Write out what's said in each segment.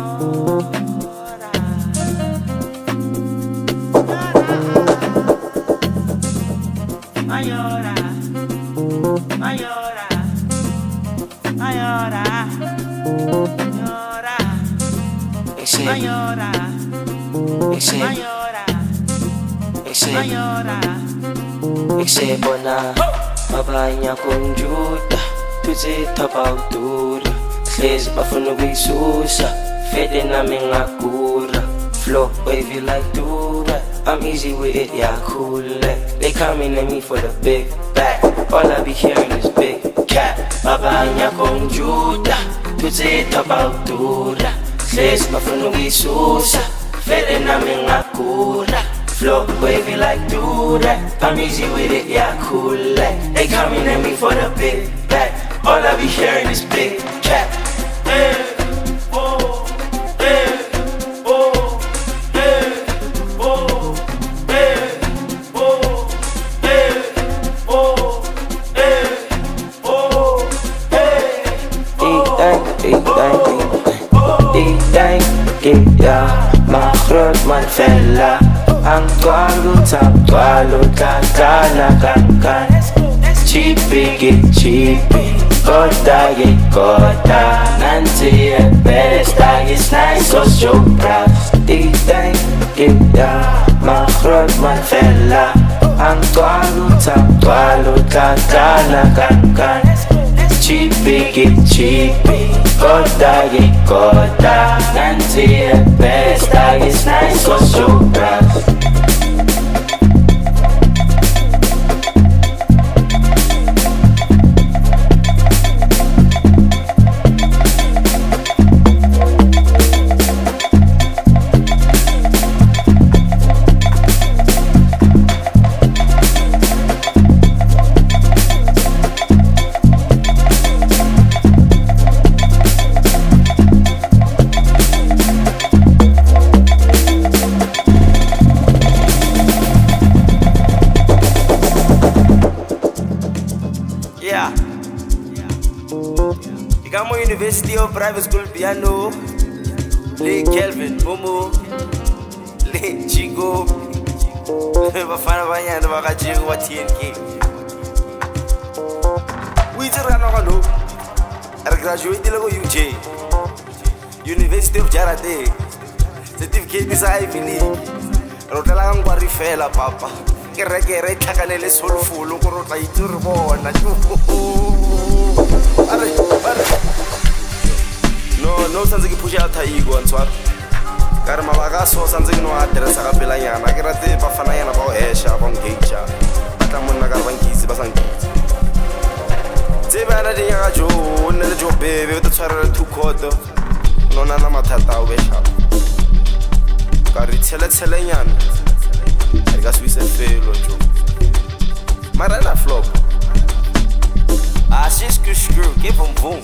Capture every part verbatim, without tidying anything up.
Mayora, Mayora, Mayora, Mayora, Mayora, Mayora, Mayora. Eksebona mabanya konjuta tuzi tapautura hlezi bafuna ukuyisusa fede nami ngakura flow wavy like Dura. I'm easy with it, yeah, cool. They coming at me for the big back. All I be hearing is big cat. Babanya konjuta tuzi tapautura hlezi bafuna ukuyisusa fede nami ngakura flow wavy like Dura. I'm easy with it, yeah, cool. They coming at me for the big back. All I be hearing is big cat. Hey, oh, hey, oh, hey, oh, hey, oh, hey, oh, hey, oh, hey, oh, hey, yeah, my groot man fella. Ang twalo tap twalo kakana kakan. Chippy get chippy, kota get kota. Nanti at best I get nice so so proud. Di dang get ya, my groot man fella. Ang twalo tap twalo kakana kakan. Chippy get chippy, kota get kota. Nanti at best I get nice so so proud. Yeah. You got more University of Private School Piano. Le Kelvin, Momo, Le Chico. Bafana banyana bakajigo wa T N K. We just ran on no. I graduated like U J. University of Jarate. Certificate is Ivy League. Rotela ngwa rifela papa. Kere kere tlhakanele solofolo go rotla itse re bona. Are are no no sanze ke push out taigo antswa ka re mabaka so sanze ke no address ga pelanyana ke rate ba fana yana ba o hesha ba ngage ba tla monna ka ba ngitse ba sangitse tse bana di ya jo nne le jo bebe o tshwarela two quarter no nana mathata o besha ka re tshele tshelenyana I got sweet and fail jo marana flop ah she's good screw give him boom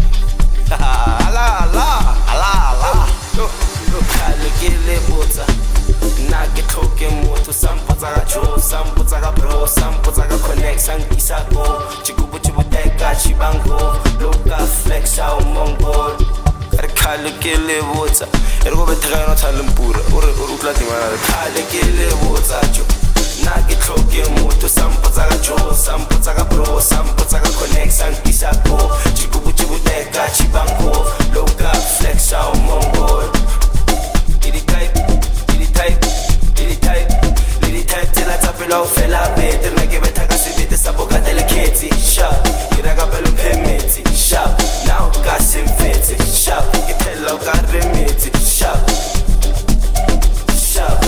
ala ala ala ala kale kele bota na ke thoke motho sampotsa ga jo sampotsa ga bro sampotsa ga connect sangisa go chikubu chibuteka chibango loka flex out mongo kale kele bota ere go betega no tsalempura ore ore utla dimana kale kele bota jo na ke thoke motho sampotsa ga jo sampotsa ga bro sampotsa ga connect sangisa go chikubu chibuteka chibango loka flex out mongo Did type, did type, did type, did type till I tap it off, fell out better. Make it better, cause it is a book at delicate. Shop, get a couple of payments. Shop, now got some fancy. Shop, get a low got remit. Shop, shop,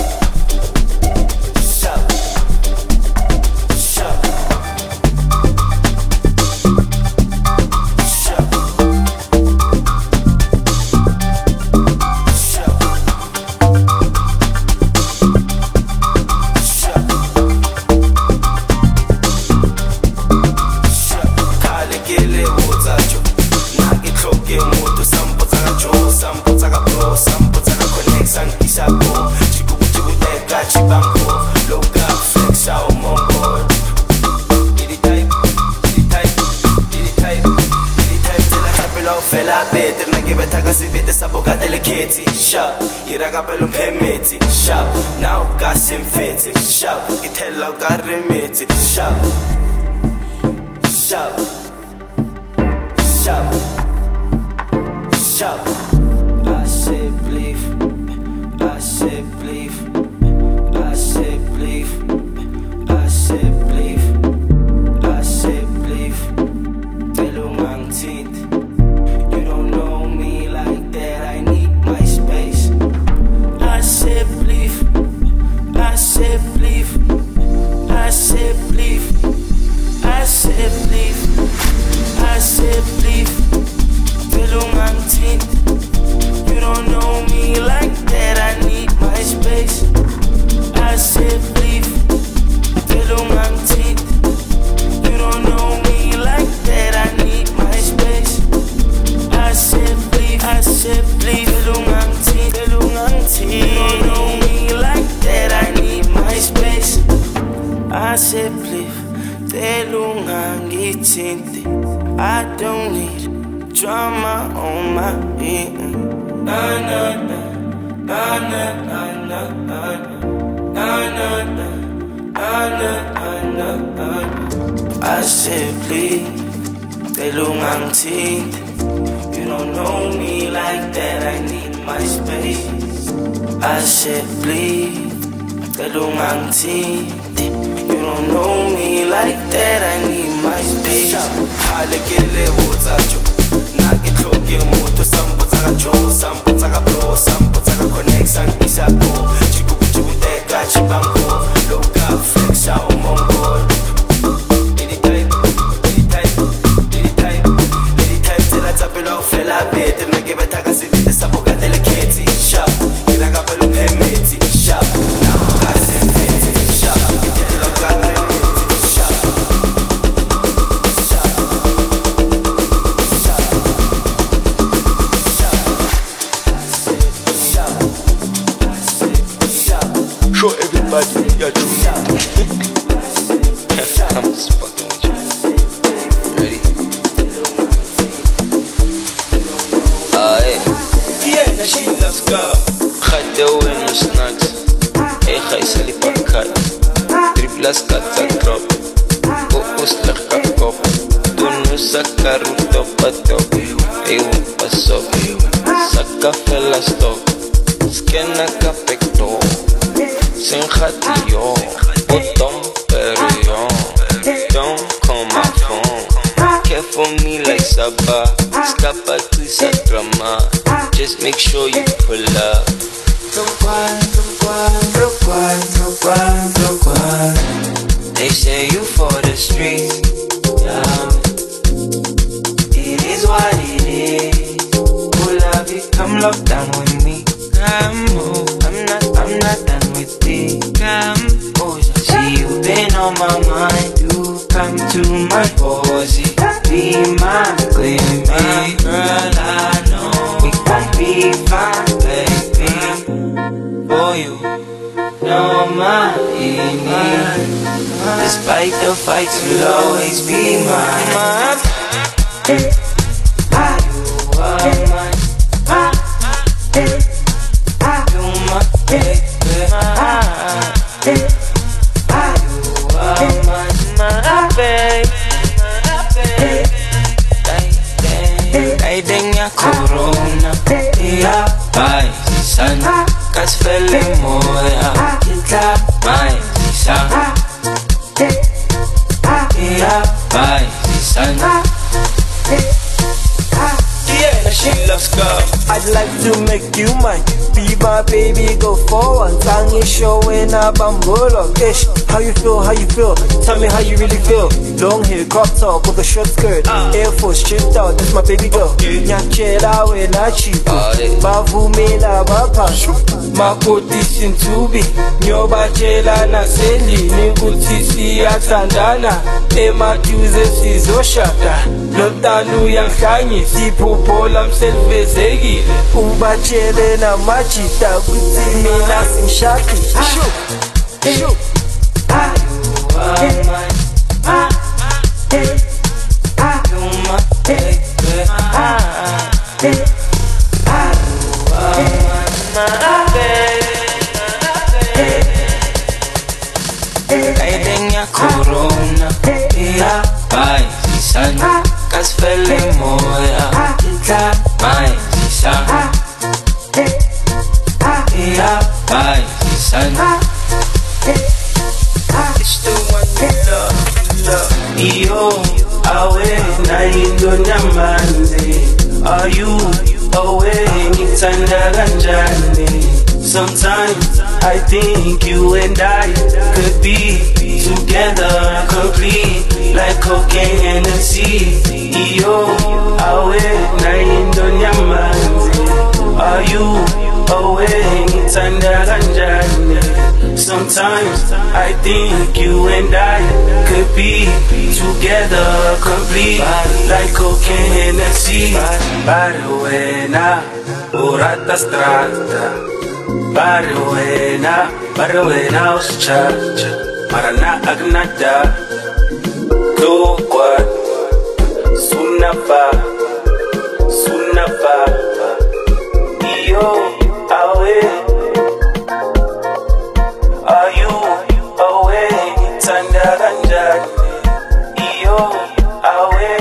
shop, shop, fella better, na give it a gas if it is a boca delicate, sharp. Iragapelo permit, sharp. Now gas and fit, sharp. It hell out got remit, sharp. Sharp. Sharp. Sharp. I said believe. I said believe. I said believe. I said believe. I said believe. Telungang teeth. You don't know me like that. I need my space. I said believe. I said believe. I said believe. I said believe. I said believe. Telungang teeth. You don't know me like that. I need my space. I said believe. Telungang teeth. You don't know me like that. I need my space. I said believe. I said believe. Telungang teeth. Telungang teeth. You don't know me like that. I need my space. I said believe. Telungang teeth. I don't need drama on my end. Na na na, na na na na na, na na na, na na na. I said please, telungang teeth. You don't know me like that. I need my space. I said please, telungang teeth. You don't know me like that. I need my space. Halekele wozacho, nakitloke moto sampo tsaka jo, sampo tsaka bro, sampo tsaka connect sangisa go. Chiku chiku teka chibango, loka flexa umongo. Anytime, anytime, anytime, anytime till I tap it off, fella bit, and make it better. See the sapoga delicate, sharp. Kila kapelo permit, sharp. Now I say fit, sharp. Kila kapelo show everybody your true I'm just fucking with you. Ready? Aye. Yeah, that shit, let's go. Khade wena snacks. Hey, khay sali pakat. Triplas kata drop. Focus laka kop. Tunu saka ruto patop. Hey, pasok. Saka fella stop. Skena ka pekto. Sin yo, bottom pero yo. Don't call my phone. Care for me like Saba. Scapa to drama. Just make sure you pull up. They say you for the streets. Yeah. It is what it is. Pull up, come lock down with me. Come on, I'm not, I'm not done with it. Come, oh, see you been on my mind. You come to my posy, be my queen, my girl. I know we gon' be fine, baby. For you, no money. Despite the fights, you'll always be mine. You are mine. Corona, yeah, bye, son. Cause feeling more, yeah, bye, son. Yeah, bye, son. Yeah, she loves God. I'd like to make you mine. Be my baby, go forward. Tongue is showing up, I'm bullock. Ish, how you feel, how you feel? Tell me how you really feel. Long hair, crop top with a short skirt. uh. Air Force, tripped out, that's my baby girl. Nyachela when I cheap. Bavumela bapa. Makoti sintubi. Nyobachela na sendi. Nikutisi ya tandana. Ema tuze sizoshata. Lotanu yang kanyi. Sipopola mselvezegi. Ubachele na machita. Kuti mina simshaki. Shoo, shoo. You are mine. You my baby. You are Bye, son. It's the one you love, you love. Yo, awe na indonya manze. Are you away? Ngithanda kanjani? Sometimes I think you and I could be together, complete, like cocaine and the sea. Yo, awe na indonya manze. Are you away? Ngithanda kanjani? Sometimes I think you and I could be together, complete, like cocaine and the sea. Baruena, urata strata. Baruena, baruena uschacha. Marana agnada. Go what? Sunapa, sunapa. Yo, awe. Are you away? Tanda ganjani. Yo, away.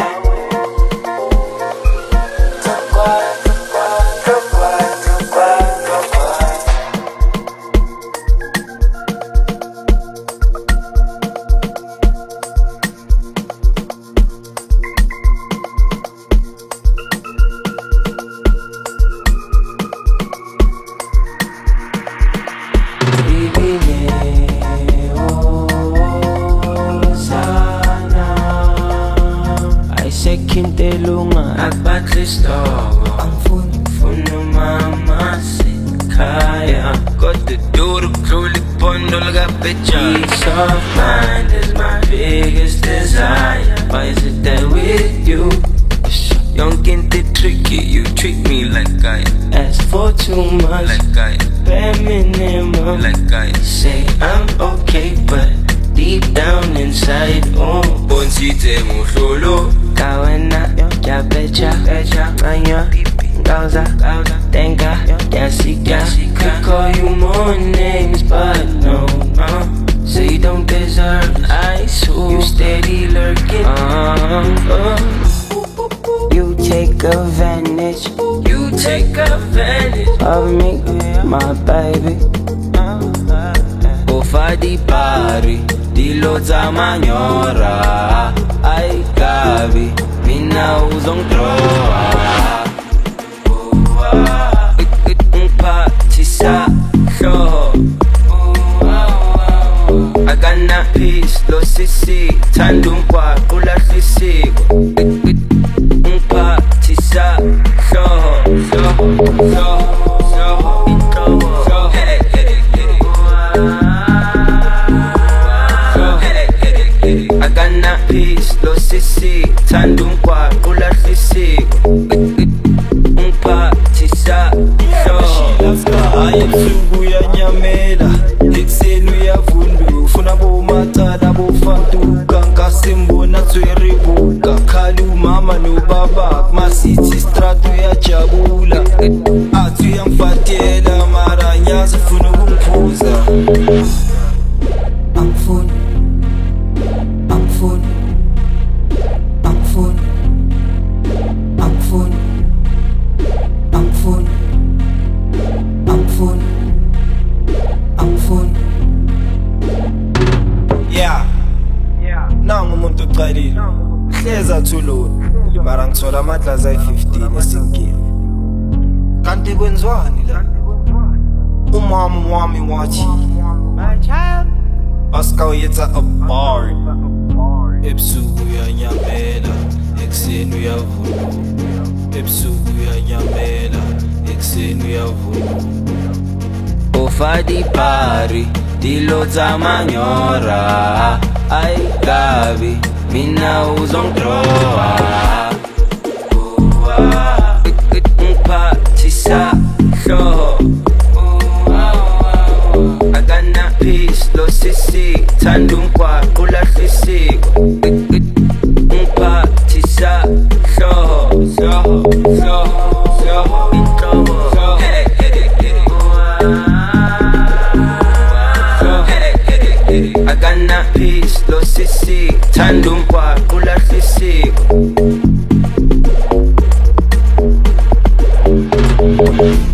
Tukwa, tukwa, tukwa, tukwa, tukwa. Kintelunga Agbatlistogo Ang fun funo mama Kaya Got the door to cruelly pondo laga pecha. Peace of mind is my biggest desire. Why is it that with you Young kinte tricky, you treat me like I ask for too much, like I bare minimum, like I say I'm okay, but deep down inside, oh Bonsite muhlolo Kawana, ya becha, becha, manya, gauza, gauza, tenga, yasika. Could call you more names, but no, uh, so you don't deserve ice. You steady lurking, uh, uh. You take advantage, you take advantage of me, my baby. Ofa di pari, di loza manyora. Ay gabi, mina uzong troa. Party sa show. Agana peace, lo sisi, tandum kwa kula fisiko. Party sa show, show, show, show, show. Agana peace, lo sisi, tandum kwa kula fisiko. Party sa show. Ayebusuku yanyamela ekuseni uyavundu ufuna bomatala bofantuka nkasimbona tsweribuka khali umama nobaba kumasithi strato yajabula athi uyamfatela mara nyazi ufuna ukungiphuza angifuni angifuni angifuni angifuni angifuni angifuni angifuni yeah nangu umuntu uqalile hleza thuloni mara ngithola amadlazi ayi fifteen esinkini kanti kwenziwani la umama wami wathi asikawuyetsa a bar ebusuku uyanyamela ekuseni uyavuna ebusuku uyanyamela ekuseni uyavuna. Ofa di pari, di loza manyora. Ay gabi, mina uzong troa. Party sa show. Agana peace, lo sisi, tandum kwa kula fisiko. Party sa show, show, show, show, show. Agana peace, lo sisi, tandum kwa kula fisiko.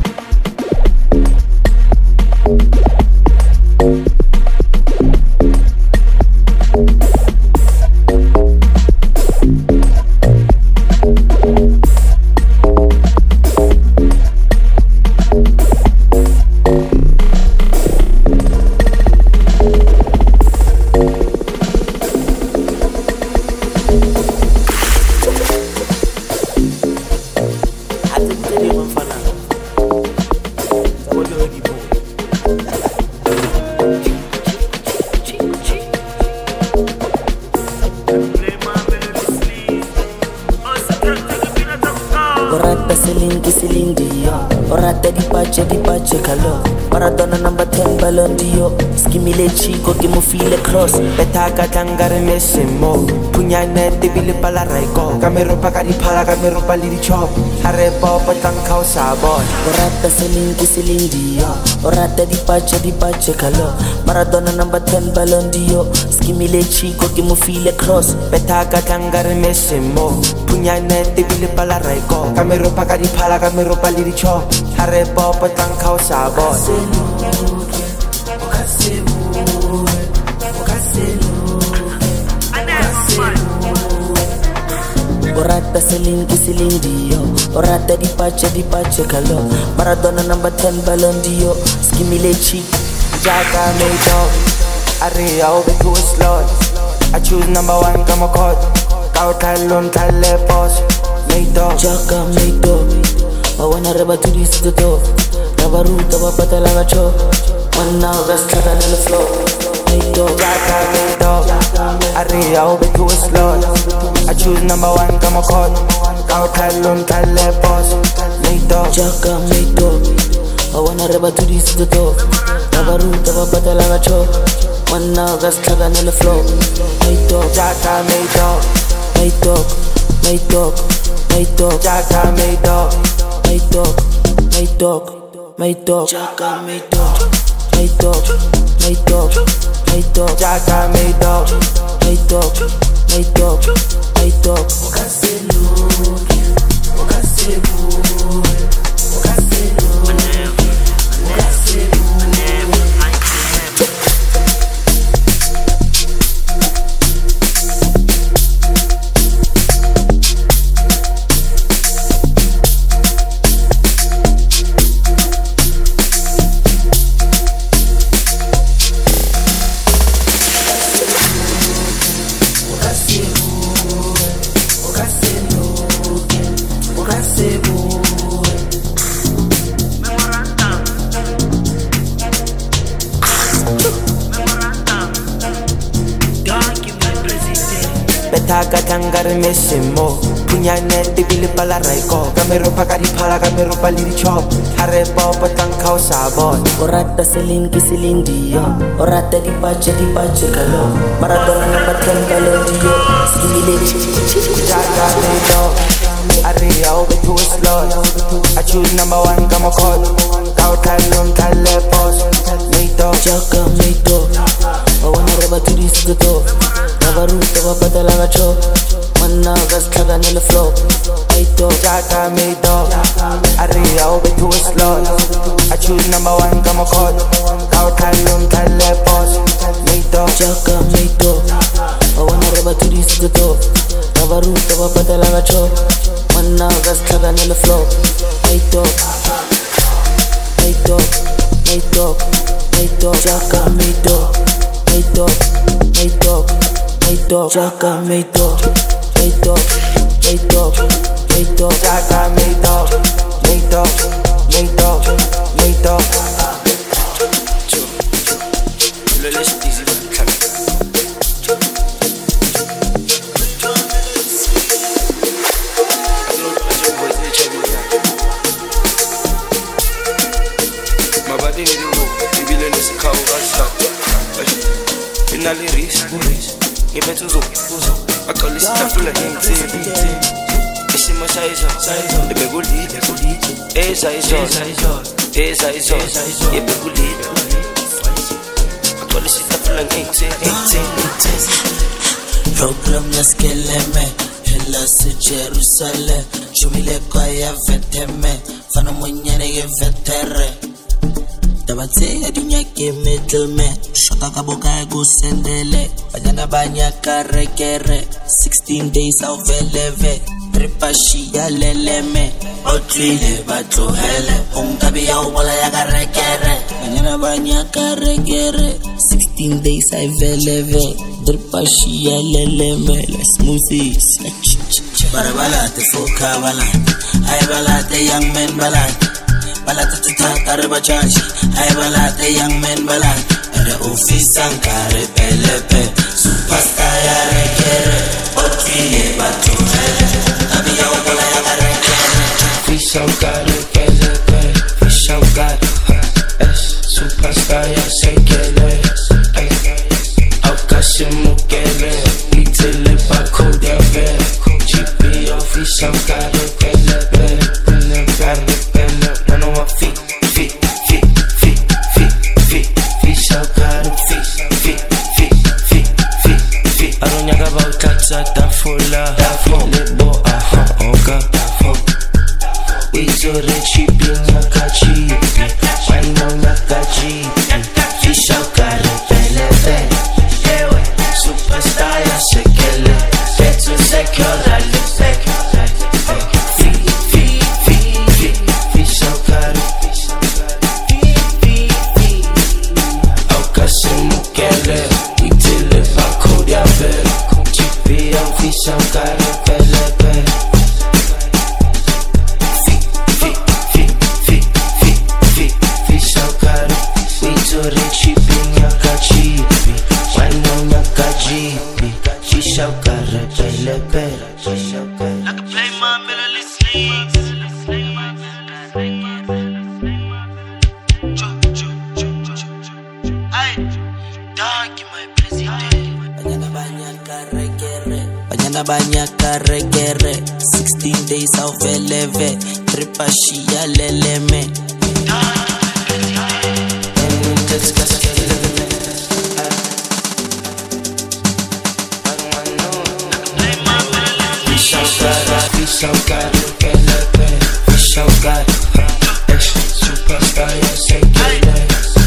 pache di pache kalo Maradona number ten Ballon d'Or Skimile chico ke mo feel cross Beta ka tangare mesemo Punyane te bile pala raiko Kamero pa ka di pala kamero pa li di chop Hare po pa tang kao sabon Orata seling ki seling dio Orata di pache di pache kalo Maradona number ten Ballon d'Or Skimile chico ke mo feel cross Beta ka tangare mesemo Punyane te bile pala raiko Kamero pa ka di pala kamero pa li di chop Hare po pa tang kao sabon Orata seling ki seling dio Orata di pace di pace kalo Maradona number ten Ballon d'Or Skimile cheek Jaga me dog Aria obe to a slot I choose number one kama code Kau talon tale boss Me dog Jaga me dog I wanna reba to this to do Raba ruta wa patala ga cho One now rest like on the floor Me dog Jaga me dog Aria obe to a slot I choose number one kama code Kau talon tale boss Me dog Jaga me dog I wanna reba to this to do Raba ruta wa patala ga cho One now rest like on the floor Me dog Jaga me dog Me dog Me dog Me dog Jaga me dog My dog, my dog, my dog, Jaga my dog, my dog, my dog, my dog, Jaga my dog, my dog, my dog, my dog. Okaseluki, okaseluki, okaseluki, Betaga tangare mesemo Punyane te bile pala raiko Kamero pa ka di pala kamero pa li di chop Hare po pa tang kao sabon Orata seling ki seling dio Orata di pace di pace kalo Maradona number ten Ballon d'Or Skimile Jaga me dog Aria obe to a slot I choose number one kama code Kau talon tale boss Me dog Jaga me dog I wanna reba to this to do Raba ruta wa patala ga cho One now gas tlaga nile flow My dog Jaga me dog Aria obe to a slot I choose number one kama code Kau talon tale boss Me dog Jaga me dog I wanna reba to this to do Raba ruta wa patala ga cho One now gas tlaga nile flow My dog My dog My dog My dog Jaga me dog My dog My dog My dog Jaga me dog My dog My dog My dog Jaga me dog My dog My dog My dog Le laisse dizzy Finally reach, give it to Zo. I call this stuff like anything. It's in my size, the big old lead. Eh, size, eh, size, yeah, big old lead. I call this stuff like anything. Program na skeleme, hela se Jerusalem. Chumile kwa ya veteme, fana mwenyene ye vetere. Tabatse ya dunya ke middleman Shaka kaboka go sendele Banyana banya karekere sixteen days au veleve Tripashi ya leleme Otwile bato hele Ungabi ya ubola ya karekere Banyana banya karekere sixteen days au veleve Tripashi ya leleme La smoothies Barabalate foka balate Ay balate young men balate Balate tata reba charge Ay balate young men balate Ere office ankare pelepe Superstar ya rekere Otwile bato hele Tabi ya ubola ya karekere Fish ankare pelepe Fish ankare Ngabanyaka regere sixteen days of eleve Tripashia leleme So God, look at that. So God, superstar, yo sé que le.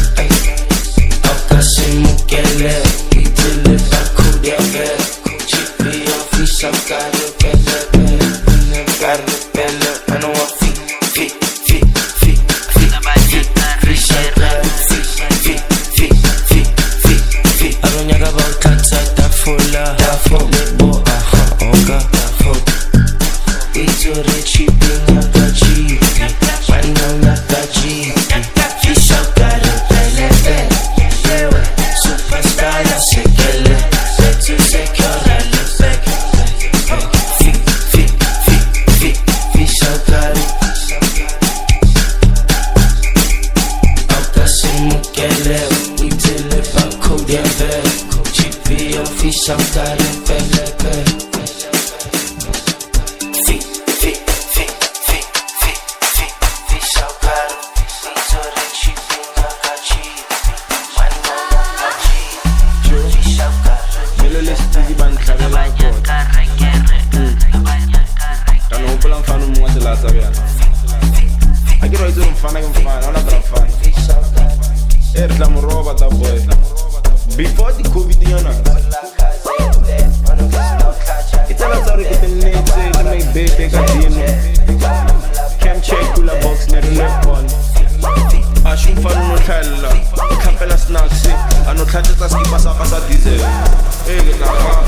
Acá se muquele, y te le va a cuidar. Chipi, yo fui so God, look at that. God, look at that. I know what feet, feet, feet, feet, feet, feet, so God, feet, feet, feet, feet, feet, feet. I don't know about that, that full, that full, aha, okay, that full. It's a rich thing of the G P. I know not the G P. Fish out got a belly. Superstar, I say, kill it. Let's secure it. Fish, fish, fish, fish, fish out got it. Out the same muquele. We tell it about code and bed. G P, oh, fish out got it. Belly. Before the COVID, you know, it's all about the net, to make baby, can check cooler box, never left one. I should follow no tell, Capella snacks, I know catches us keep us up as a diesel. Hey, get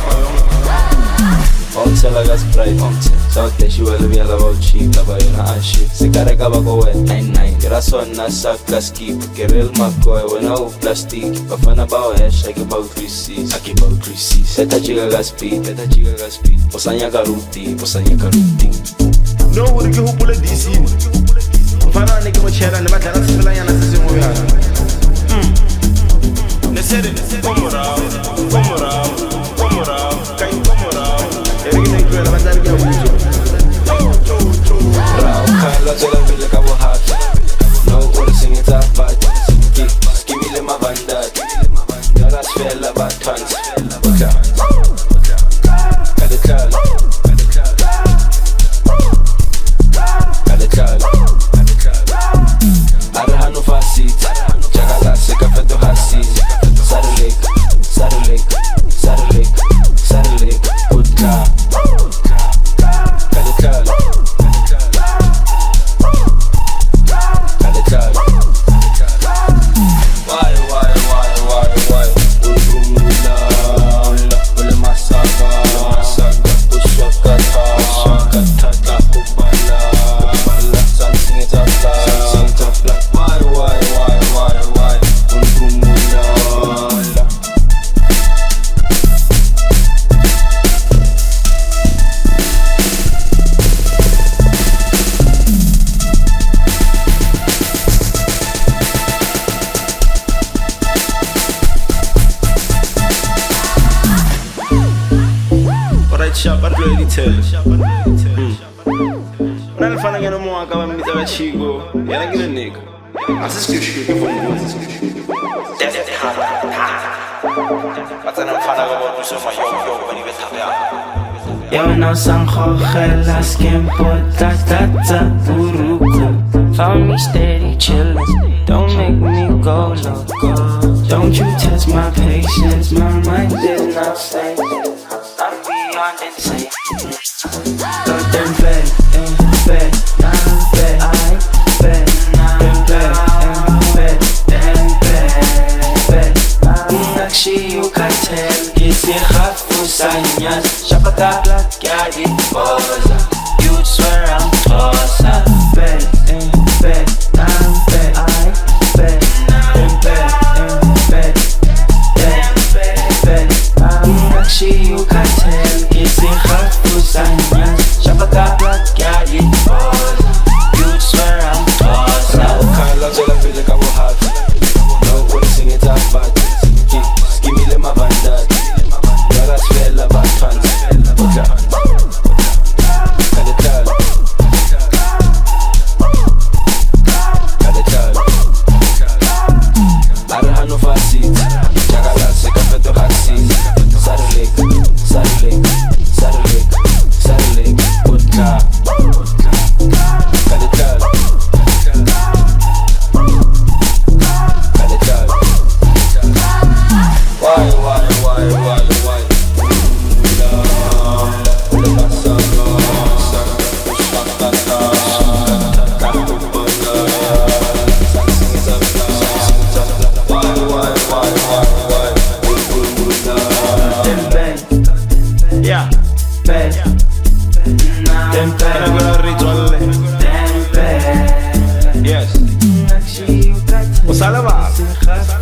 Hotel I got sprite, so that she will be about cheap, about your ashi. Sigareka bako wet nine nine. Rason na saka skip, kerel makoy when I plastic. Bafana bao hash, I about three C's, I keep about three C's. Seta chiga gas speed, seta chiga gas speed. Posanya karuti, posanya karuti. No, we can pull a D C. Fana niki mo chera, ne matara sifela yana sisi mo ya. Hmm. Ne sere, come around, come around, come around, kai come around. Everything clear, I'm not going to Kala tola vile kabo hot. No one sing it up but give me le mavanda. Yara sfela ba tons. Okay. Kada kala. Kada kala. Ara no fasit. Jagala se kafeto hasis. Sarulek, sarulek, sarulek, sarulek. Utka. Kada kala. Why, why, why, why, why? Ulumula, ule masaka, masaka, ushakata, ushakata, kubala, kubala, something is a fly, something is a fly. Why, why, why, why, why? Ulumula. Shop at ready tell. Hmm. When I find again more, I come meet a chico. Yeah, I get a nigga. I just keep shooting for you. That's the hard. But then I'm finding out to show my young young when you get up. Yo no sang gelas tiempo ta ta ta uruku. Found me steady chillin'. Don't make me go loco. Don't you test my patience. My mind is not safe. Insane. Go them bad, and bad, nah bad, I bad, them bad, and bad, them bad, bad. Nakshi you can tell, kisi khafu sanyas, shapata black yadi boza. You swear I'm closer, bad, and bad, nah bad, I bad, them bad, and bad, them bad, bad. Nakshi you can tell. Shapata black yadi boza. You swear I'm closer. Kala tola vile kabo hot. No one sing it up but give me le mavanda. Yara sfela ba tons. Okay. Sala ba